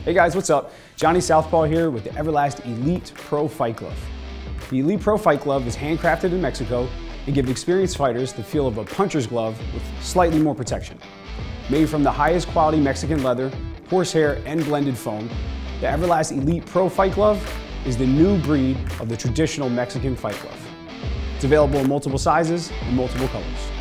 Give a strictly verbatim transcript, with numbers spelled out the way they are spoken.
Hey guys, what's up? Johnny Southpaw here with the Everlast Elite Pro Fight Glove. The Elite Pro Fight Glove is handcrafted in Mexico and gives experienced fighters the feel of a puncher's glove with slightly more protection. Made from the highest quality Mexican leather, horsehair, and blended foam, the Everlast Elite Pro Fight Glove is the new breed of the traditional Mexican fight glove. It's available in multiple sizes and multiple colors.